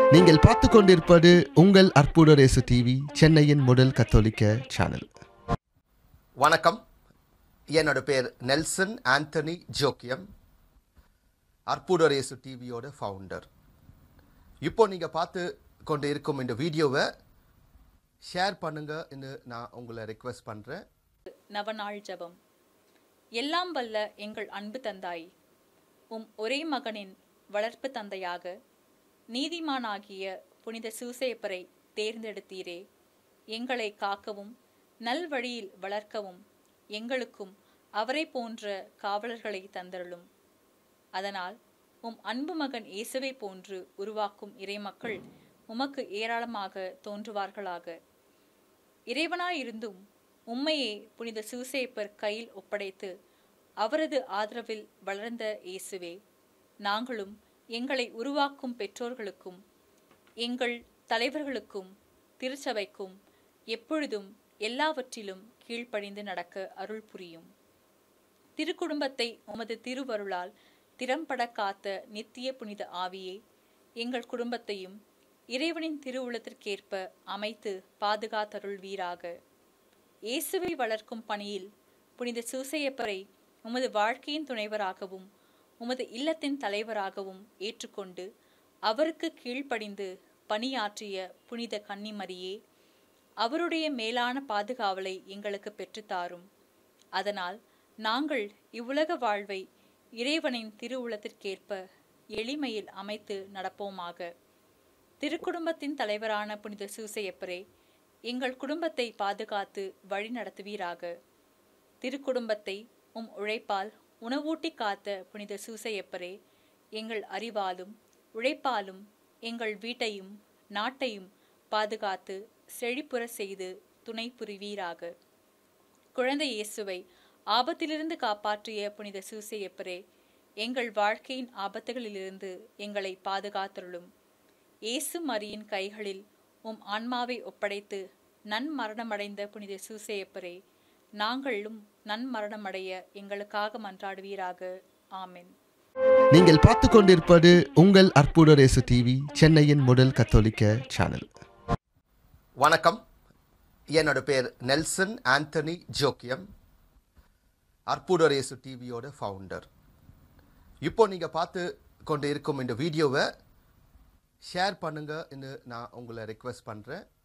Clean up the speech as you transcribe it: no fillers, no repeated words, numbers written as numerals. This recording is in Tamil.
நீங்கள் பார்த்து கொண்டிருப்பது உங்கள் அற்புதர் இயேசு டிவி, சென்னையின் முதல் கத்தோலிக்க சேனல். வணக்கம். என்னோட பேர் நெல்சன் ஆண்டனி ஜோக்கியம், அற்புதர் இயேசு டிவியோட ஃபவுண்டர். இப்போ நீங்கள் பார்த்து கொண்டு இருக்கும் இந்த வீடியோவை ஷேர் பண்ணுங்கன்னு நான் உங்களை ரெக்வெஸ்ட் பண்ணுறேன். நவநாள் ஜெபம். எல்லாம் வல்ல எங்கள் அன்பு தந்தாய், ஒரே மகனின் வளர்ப்பு தந்தையாக நீதிமானாகிய புனித சூசேப்பரை தேர்ந்தெடுத்தீரே. எங்களை காக்கவும் நல்வழியில் வளர்க்கவும் எங்களுக்கும் அவரை போன்ற காவலர்களை தந்தருளும். அதனால் அன்பு மகன் இயேசுவை போன்று உருவாக்கும் இறைமக்கள் உமக்கு ஏராளமாக தோன்றுவார்களாக. இறைவனாயிருந்தும் உம்மையே புனித சூசேப்பர் கையில் ஒப்படைத்து அவரது ஆதரவில் வளர்ந்த இயேசுவே, நாங்களும் எங்களை உருவாக்கும் பெற்றோர்களுக்கும் எங்கள் தலைவர்களுக்கும் திருச்சபைக்கும் எப்பொழுதும் எல்லாவற்றிலும் கீழ்ப்படிந்து நடக்க அருள் புரியும். திருக்குடும்பத்தை உமது திருவருளால் திறம்பட காத்த நித்திய புனித ஆவியே, எங்கள் குடும்பத்தையும் இறைவனின் திருவுளத்திற்கேற்ப அமைத்து பாதுகாத்தருள்வீராக. இயேசுவை வளர்க்கும் பணியில் புனித சூசையப்பரை உமது வாழ்க்கையின் துணைவராகவும் உமது இல்லத்தின் தலைவராகவும் ஏற்றுக்கொண்டு அவருக்கு கீழ்ப்படிந்து பணியாற்றிய புனித கன்னிமரியே, அவருடைய மேலான பாதுகாவலை எங்களுக்கு பெற்றுத்தாரும். அதனால் நாங்கள் இவ்வுலக வாழ்வை இறைவனின் திருவுளத்திற்கேற்ப எளிமையில் அமைத்து நடப்போமாக. திருக்குடும்பத்தின் தலைவரான புனித சூசையப்பரே, எங்கள் குடும்பத்தை பாதுகாத்து வழி நடத்துவீராக. திருக்குடும்பத்தை உழைப்பால் உணவூட்டி காத்த புனித சூசையப்பரே, எங்கள் அறிவாலும் உழைப்பாலும் எங்கள் வீட்டையும் நாட்டையும் பாதுகாத்து செழிப்புற செய்து துணை புரிவீராக. குழந்தை இயேசுவை ஆபத்திலிருந்து காப்பாற்றிய புனித சூசையப்பரே, எங்கள் வாழ்க்கையின் ஆபத்துகளிலிருந்து எங்களை பாதுகாத்தருளும். இயேசு மரியின் கைகளில் ஆன்மாவை ஒப்படைத்து நன்மரணமடைந்த புனித சூசையப்பரே, நாங்களும் நன்மரணமடைய எங்களுக்காக மன்றாடுவீராக. ஆமென். நீங்கள் பார்த்து கொண்டிருப்பது உங்கள் அற்புதர் இயேசு டிவி, சென்னையின் முதல் கத்தோலிக்க சேனல். வணக்கம். என்னோட பேர் நெல்சன் ஆண்டனி ஜோக்கியம், அற்புதர் இயேசு டிவியோட ஃபவுண்டர். இப்போ நீங்கள் பார்த்து கொண்டு இருக்கும் இந்த வீடியோவை ஷேர் பண்ணுங்கன்னு நான் உங்களை ரெக்வெஸ்ட் பண்ணுறேன்.